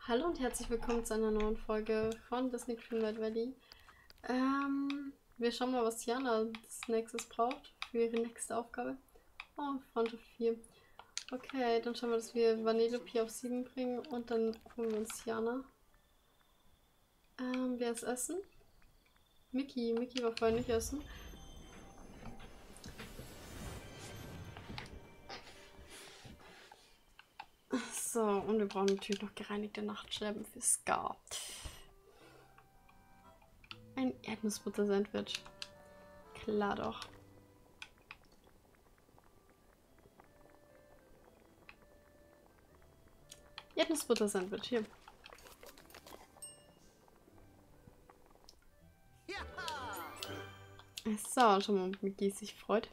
Hallo und herzlich willkommen zu einer neuen Folge von Disney Dreamlight Valley. Wir schauen mal, was Tiana als nächstes braucht für ihre nächste Aufgabe. Oh, Freundschaft 4. Okay, dann schauen wir, dass wir Vanellope auf 7 bringen und dann holen wir uns Tiana. Wer ist Essen? Mickey. Mickey war vorher nicht Essen. So, und wir brauchen natürlich noch gereinigte Nachtscherben für Scar. Ein Erdnussbutter-Sandwich. Klar doch. Erdnussbutter-Sandwich, hier. So, schon mal, ob Mickey sich freut.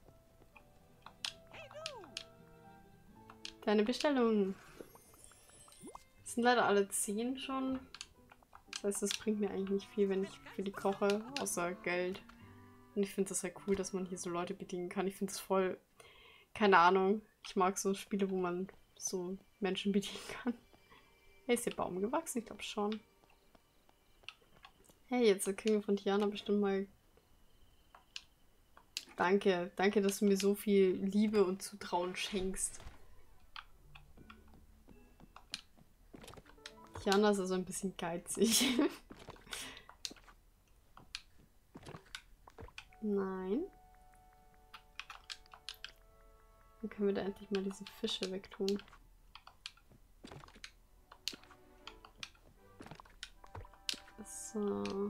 Deine Bestellung. Das sind leider alle 10 schon. Das heißt, das bringt mir eigentlich nicht viel, wenn ich für die koche, außer Geld. Und ich finde das halt cool, dass man hier so Leute bedienen kann. Ich finde das voll, keine Ahnung. Ich mag so Spiele, wo man so Menschen bedienen kann. Hey, ist der Baum gewachsen? Ich glaube schon. Hey, jetzt kriegen wir von Tiana bestimmt mal... Danke, danke, dass du mir so viel Liebe und Zutrauen schenkst. Tiana ist also ein bisschen geizig. Nein. Dann können wir da endlich mal diese Fische wegtun. So.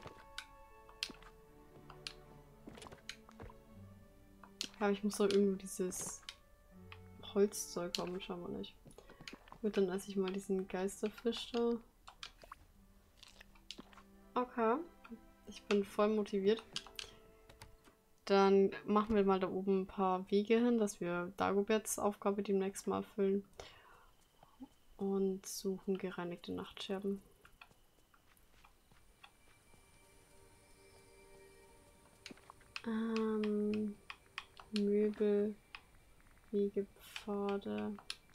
Ja, ich muss doch irgendwo dieses Holzzeug haben, schauen wir nicht. Gut, dann esse ich mal diesen Geisterfisch da. Okay. Ich bin voll motiviert. Dann machen wir mal da oben ein paar Wege hin, dass wir Dagoberts Aufgabe demnächst mal erfüllen. Und suchen gereinigte Nachtscherben. Möbel, Wegepfade.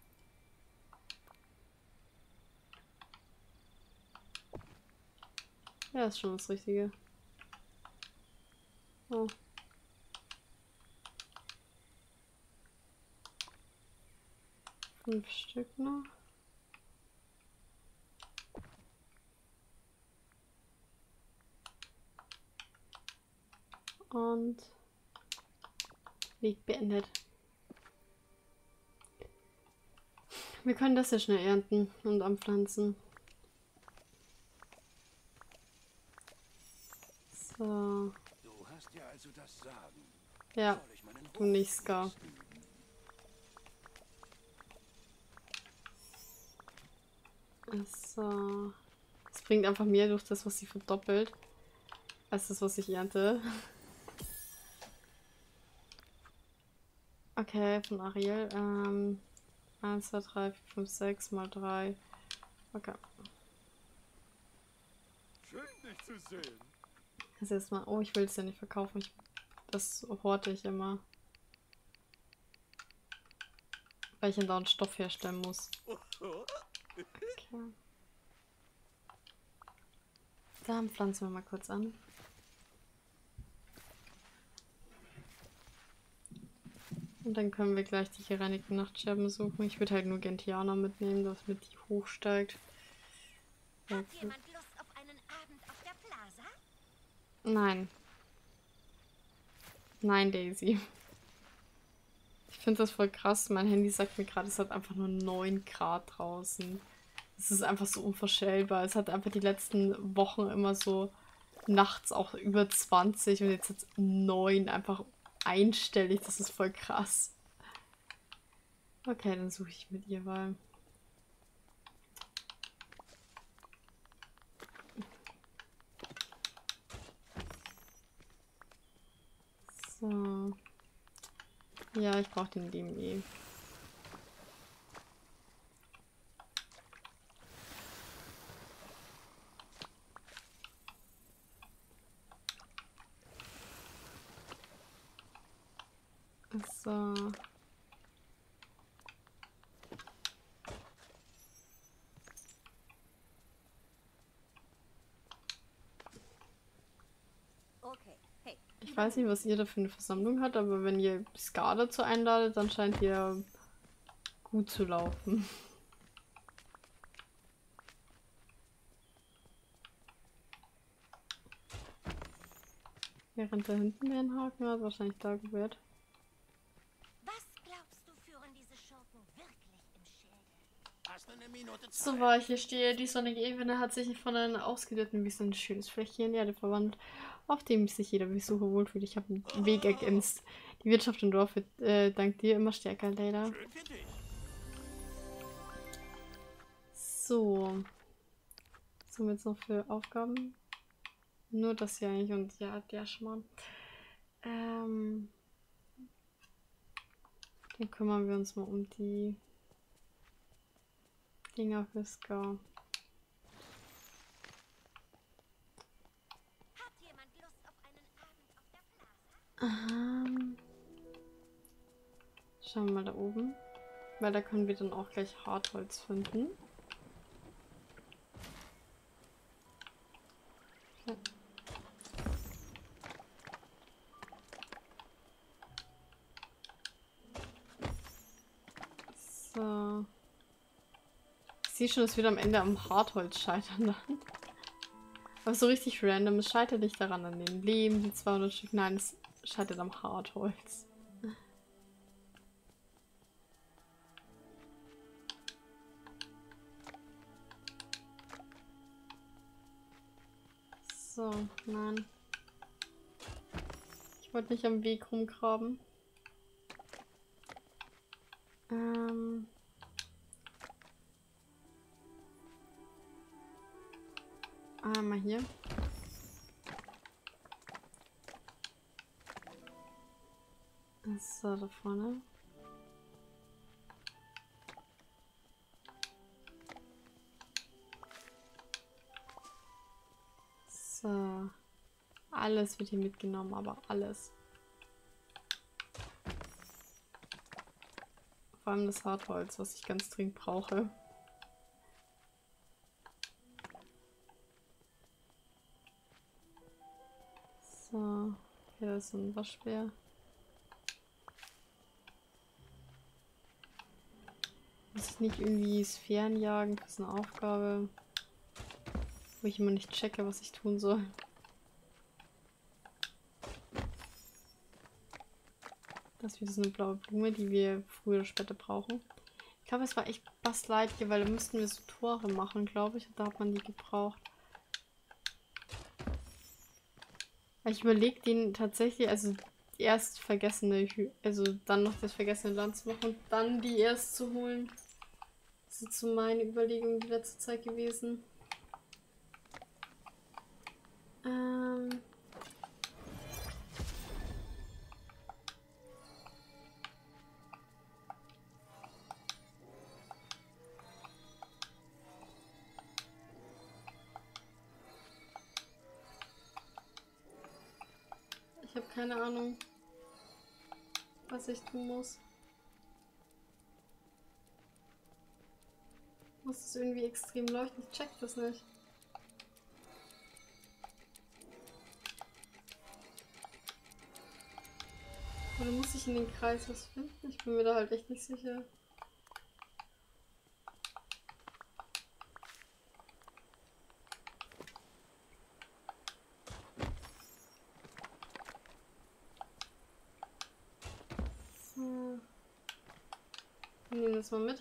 Ja, ist schon das Richtige. Oh. Fünf Stück noch. Und Weg beendet. Wir können das ja schnell ernten und anpflanzen. So. Du hast ja also das Sagen. Ja, du nicht, Scar. So. Es bringt einfach mehr durch das, was sie verdoppelt, als das, was ich ernte. Okay, von Ariel. 1, 2, 3, 4, 5, 6 mal 3. Okay. Schön, dich zu sehen. Das jetzt mal. Oh, ich will es ja nicht verkaufen. Das horte ich immer. Weil ich dann da einen Stoff herstellen muss. Okay. Dann pflanzen wir mal kurz an. Und dann können wir gleich die gereinigten Nachtscherben suchen. Ich würde halt nur Gentiana mitnehmen, damit die hochsteigt. Hat jemand Lust auf einen Abend auf der Plaza? Nein. Nein, Daisy. Ich finde das voll krass. Mein Handy sagt mir gerade, es hat einfach nur 9 Grad draußen. Es ist einfach so unvorstellbar. Es hat einfach die letzten Wochen immer so nachts auch über 20 und jetzt hat es 9, einfach einstellig. Das ist voll krass. Okay, dann suche ich mit ihr, weil... So. Ja, ich brauche den DME. So. Okay. Hey. Ich weiß nicht, was ihr da für eine Versammlung habt, aber wenn ihr Scar dazu einladet, dann scheint ihr gut zu laufen. Während da hinten der einen Haken hat, wahrscheinlich da gewährt. Was glaubst du, führen diese Schurken wirklich im Schilde? Hast du eine Minute Zeit? So war ich hier stehe. Die sonnige Ebene hat sich von einer ausgedehnten Wiese in ein schönes Fläschchen in Erde verwandelt, auf dem sich jeder Besucher wohlfühlt. Ich habe einen Weg ergänzt. Die Wirtschaft im Dorf wird dank dir immer stärker, Leila. Schön für dich. So. Was haben wir jetzt noch für Aufgaben? Nur das hier eigentlich und ja, der Schmarrn. Dann kümmern wir uns mal um die Dinger für Scar. Hat jemand Lust auf einen Abend auf der Plaza? Schauen wir mal da oben. Weil da können wir dann auch gleich Hartholz finden. Okay. So. Ich sehe schon, dass wir am Ende am Hartholz scheitern dann. Aber so richtig random. Es scheitert nicht daran an den Lehm, die 200 Stück. Nein, es scheitert am Hartholz. So, nein. Ich wollte nicht am Weg rumgraben. Einmal hier. So, da vorne. So. Alles wird hier mitgenommen, aber alles. Vor allem das Hartholz, was ich ganz dringend brauche. So. Hier ist ein Waschbär. Muss ich nicht irgendwie Sphären jagen? Das ist eine Aufgabe, wo ich immer nicht checke, was ich tun soll. Das ist wieder so eine blaue Blume, die wir früher oder später brauchen. Ich glaube, es war echt Bastleid hier, weil da müssten wir so Tore machen, glaube ich. Da hat man die gebraucht. Ich überlege den tatsächlich, also erst vergessene, also dann noch das vergessene Land zu machen und dann die erst zu holen. Das ist so meine Überlegung die letzte Zeit gewesen. Ich habe keine Ahnung, was ich tun muss. Muss das irgendwie extrem leuchten? Ich check das nicht. Oder muss ich in den Kreis was finden? Ich bin mir da halt echt nicht sicher. So. Wir nehmen das mal mit.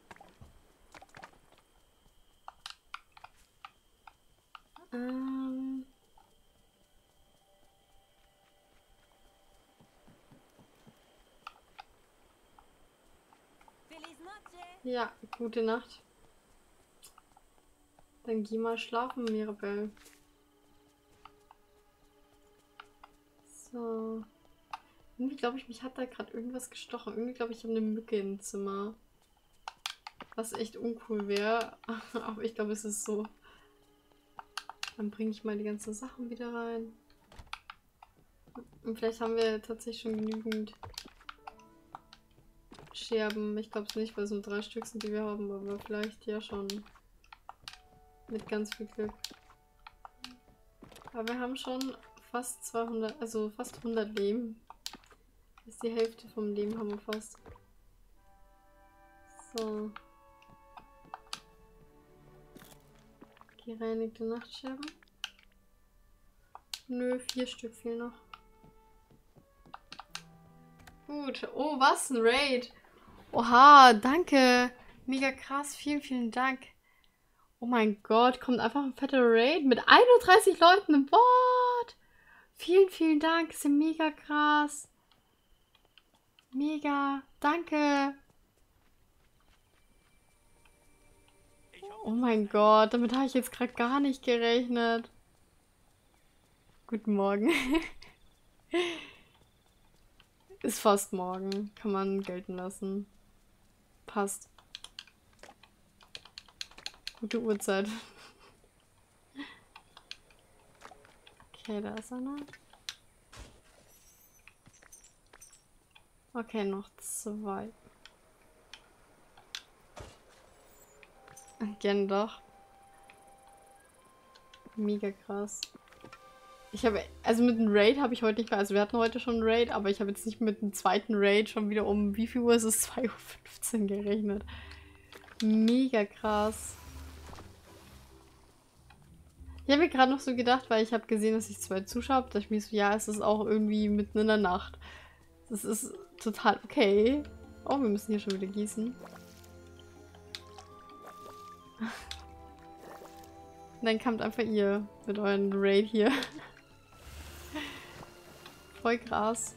Ja, gute Nacht. Dann geh mal schlafen, Mirabelle. So. Irgendwie glaube ich, mich hat da gerade irgendwas gestochen. Irgendwie glaube ich, ich habe eine Mücke im Zimmer. Was echt uncool wäre. Aber ich glaube, es ist so. Dann bringe ich mal die ganzen Sachen wieder rein. Und vielleicht haben wir tatsächlich schon genügend Scherben. Ich glaube es nicht, weil es nur 3 Stück sind, die wir haben. Aber vielleicht ja schon. Mit ganz viel Glück. Aber wir haben schon fast 200, also fast 100 Leben. Das ist die Hälfte vom Leben haben wir fast. So. Gereinigte Nachtscherben. Nö, 4 Stück fehlen noch. Gut. Oh, was? Ein Raid. Oha, danke. Mega krass. Vielen, vielen Dank. Oh mein Gott, kommt einfach ein fetter Raid mit 31 Leuten im Board. Vielen, vielen Dank. Ist ja mega krass. Mega. Danke. Oh mein Gott, damit habe ich jetzt gerade gar nicht gerechnet. Guten Morgen. Ist fast morgen. Kann man gelten lassen. Passt. Gute Uhrzeit. Okay, da ist einer. Okay, noch 2. Gern doch. Mega krass. Ich habe, also mit einem Raid habe ich heute nicht mehr, also wir hatten heute schon einen Raid, aber ich habe jetzt nicht mit einem zweiten Raid schon wieder um, wie viel Uhr ist es? 2:15 Uhr gerechnet. Mega krass. Ich habe mir gerade noch so gedacht, weil ich habe gesehen, dass ich 2 Zuschauer habe, dass ich mir so, ja, es ist auch irgendwie mitten in der Nacht. Das ist total okay. Oh, wir müssen hier schon wieder gießen. Dann kommt einfach ihr mit euren Raid hier. Voll krass.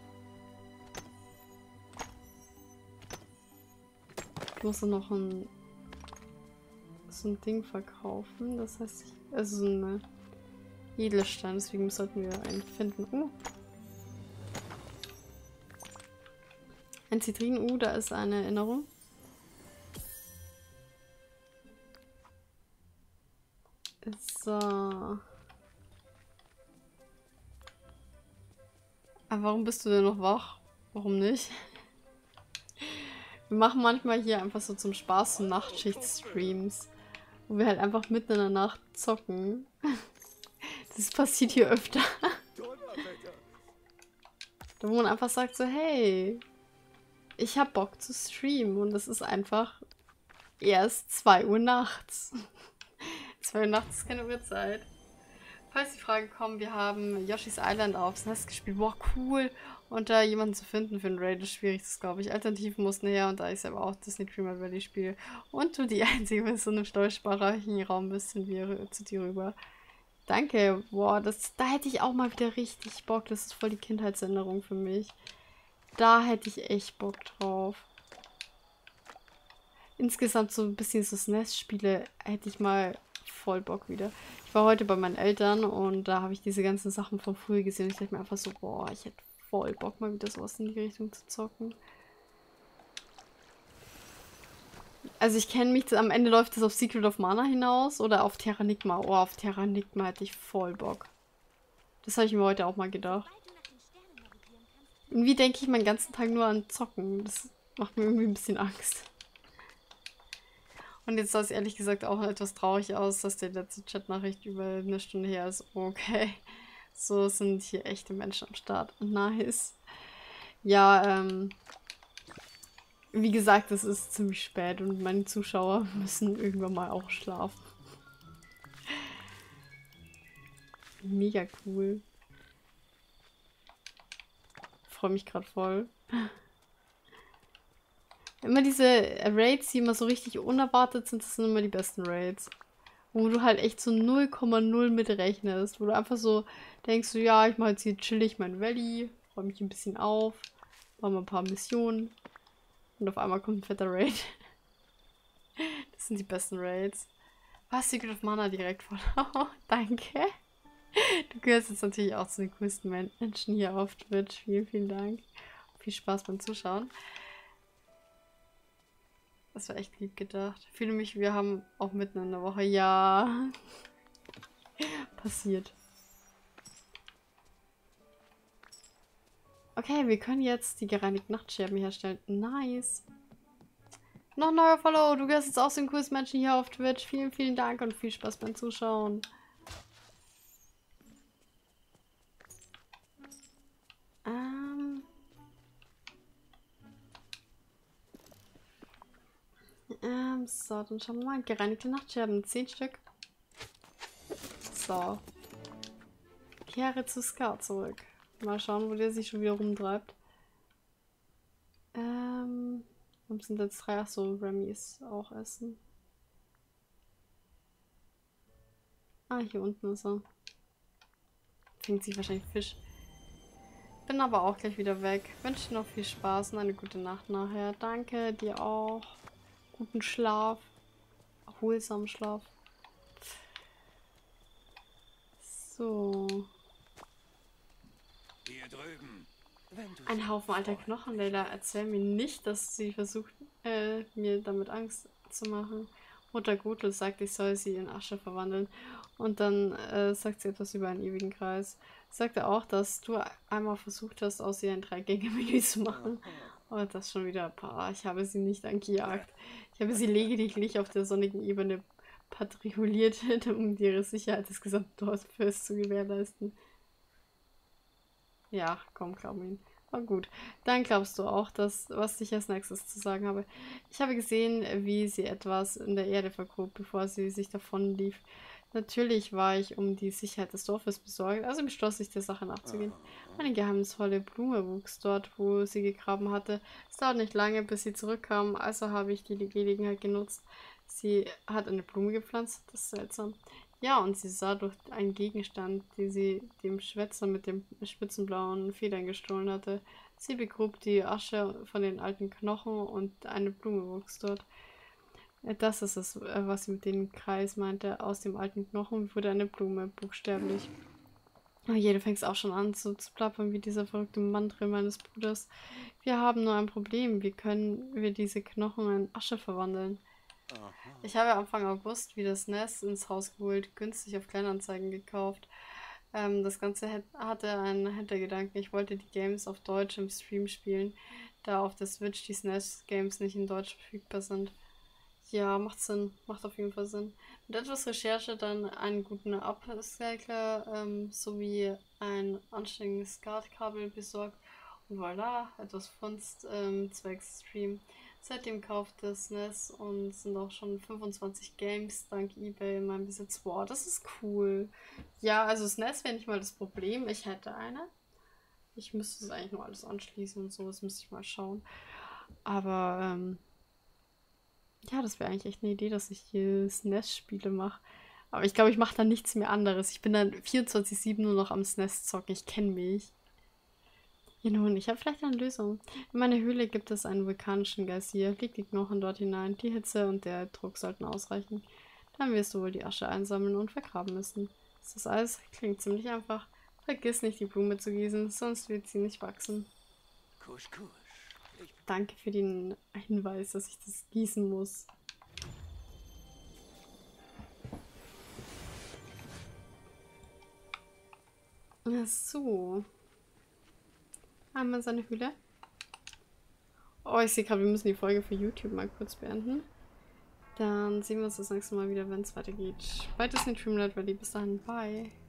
Ich muss noch so ein Ding verkaufen. Das heißt, also so eine Edelstein. Deswegen sollten wir einen finden. Ein Zitrin. Da ist eine Erinnerung. So. Aber warum bist du denn noch wach? Warum nicht? Wir machen manchmal hier einfach so zum Spaß so Nachtschicht-Streams, wo wir halt einfach mitten in der Nacht zocken. Das passiert hier öfter. Da wo man einfach sagt so, hey, ich hab Bock zu streamen und das ist einfach erst 2 Uhr nachts. 2 Uhr nachts ist keine Uhrzeit. Falls die Frage kommt, wir haben Yoshi's Island aufs Nest gespielt. Boah, cool. Und da jemanden zu finden für einen Raid ist schwierig, das glaube ich. Alternativen mussten her und da ich selber auch Disney Dreamlight Valley spiele und du die Einzige mit so einem steuersparreichen Raum bist, sind wir zu dir rüber. Danke. Boah, da hätte ich auch mal wieder richtig Bock. Das ist voll die Kindheitserinnerung für mich. Da hätte ich echt Bock drauf. Insgesamt so ein bisschen so SNES-Spiele hätte ich mal voll Bock wieder. Ich war heute bei meinen Eltern und da habe ich diese ganzen Sachen von früher gesehen und ich dachte mir einfach so, boah, ich hätte voll Bock mal wieder sowas in die Richtung zu zocken. Also ich kenne mich, am Ende läuft das auf Secret of Mana hinaus oder auf Terranigma. Oh, auf Terranigma hätte ich voll Bock. Das habe ich mir heute auch mal gedacht. Irgendwie denke ich meinen ganzen Tag nur an Zocken. Das macht mir irgendwie ein bisschen Angst. Und jetzt sah es ehrlich gesagt auch etwas traurig aus, dass die letzte Chatnachricht über eine Stunde her ist. Okay, so sind hier echte Menschen am Start. Nice. Ja, wie gesagt, es ist ziemlich spät und meine Zuschauer müssen irgendwann mal auch schlafen. Mega cool. Ich freue mich gerade voll. Immer diese Raids, die immer so richtig unerwartet sind, das sind immer die besten Raids. Wo du halt echt so 0,0 mitrechnest. Wo du einfach so denkst, so, ja, ich mache jetzt hier chillig mein Valley, freue mich ein bisschen auf, mache mal ein paar Missionen. Und auf einmal kommt ein fetter Raid. Das sind die besten Raids. Was? Secret of Mana direkt von. Oh, danke. Du gehörst jetzt natürlich auch zu den coolsten Menschen hier auf Twitch. Vielen, vielen Dank. Viel Spaß beim Zuschauen. Das war echt lieb gedacht. Ich fühle mich, wir haben auch mitten in der Woche. Ja. Passiert. Okay, wir können jetzt die gereinigten Nachtscherben herstellen. Nice. Noch ein neuer Follow. Du gehörst jetzt auch zu den coolsten Menschen hier auf Twitch. Vielen, vielen Dank und viel Spaß beim Zuschauen. So, dann schauen wir mal. Gereinigte Nachtscherben, 10 Stück. So. Kehre zu Scar zurück. Mal schauen, wo der sich schon wieder rumtreibt. Warum sind jetzt 3? Achso, Remy's auch essen. Ah, hier unten ist er. Fängt sich wahrscheinlich Fisch. Bin aber auch gleich wieder weg. Wünsche dir noch viel Spaß und eine gute Nacht nachher. Danke, dir auch. Guten Schlaf. Erholsamen Schlaf. So. Hier drüben. Ein Haufen alter Knochen, Leila. Erzähl mir nicht, dass sie versucht, mir damit Angst zu machen. Mutter Gothel sagt, ich soll sie in Asche verwandeln. Und dann sagt sie etwas über einen ewigen Kreis. Sagte auch, dass du einmal versucht hast, aus ihr ein 3-Gänge-Menü zu machen. Aber das schon wieder, ich habe sie nicht angejagt. Ich habe sie lediglich auf der sonnigen Ebene patrouilliert, um ihre Sicherheit des gesamten Dorfes zu gewährleisten. Ja, komm, glaub mir. Oh gut, dann glaubst du auch, dass, was ich als nächstes zu sagen habe. Ich habe gesehen, wie sie etwas in der Erde vergrub, bevor sie sich davon lief. Natürlich war ich um die Sicherheit des Dorfes besorgt, also beschloss ich, der Sache nachzugehen. Eine geheimnisvolle Blume wuchs dort, wo sie gegraben hatte. Es dauert nicht lange, bis sie zurückkam, also habe ich die Gelegenheit genutzt. Sie hat eine Blume gepflanzt, das ist seltsam. Ja, und sie sah durch einen Gegenstand, den sie dem Schwätzer mit den spitzenblauen Federn gestohlen hatte. Sie begrub die Asche von den alten Knochen und eine Blume wuchs dort. Das ist es, was sie mit dem Kreis meinte. Aus dem alten Knochen wurde eine Blume, buchstäblich. Oh je, du fängst auch schon an zu plappern wie dieser verrückte Mantra meines Bruders. Wir haben nur ein Problem. Wie können wir diese Knochen in Asche verwandeln? Ich habe Anfang August wieder das Nest ins Haus geholt, günstig auf Kleinanzeigen gekauft. Das Ganze hatte einen Hintergedanken. Ich wollte die Games auf Deutsch im Stream spielen, da auf der Switch die SNES Games nicht in Deutsch verfügbar sind. Ja, macht Sinn. Macht auf jeden Fall Sinn. Mit etwas Recherche dann einen guten Upcycler sowie ein anständiges SCART-Kabel besorgt. Und voilà, etwas Funst zwecks Stream. Seitdem kauft das SNES und sind auch schon 25 Games dank eBay in meinem Besitz. Wow, das ist cool. Ja, also SNES wäre nicht mal das Problem. Ich hätte eine. Ich müsste es eigentlich nur alles anschließen und so. Das müsste ich mal schauen. Aber, ja, das wäre eigentlich echt eine Idee, dass ich hier SNES-Spiele mache. Aber ich glaube, ich mache dann nichts mehr anderes. Ich bin dann 24/7 nur noch am SNES zocken. Ich kenne mich. Ja nun, ich habe vielleicht eine Lösung. In meiner Höhle gibt es einen vulkanischen Geysir. Leg die Knochen dort hinein. Die Hitze und der Druck sollten ausreichen. Dann wirst du wohl die Asche einsammeln und vergraben müssen. Ist das alles? Klingt ziemlich einfach. Vergiss nicht, die Blume zu gießen, sonst wird sie nicht wachsen. Kusch, kusch. Danke für den Hinweis, dass ich das gießen muss. Ach so. Einmal seine Höhle. Oh, ich sehe gerade, wir müssen die Folge für YouTube mal kurz beenden. Dann sehen wir uns das nächste Mal wieder, wenn es weitergeht. Weiter ist in Dreamlight Valley. Bis dahin, bye.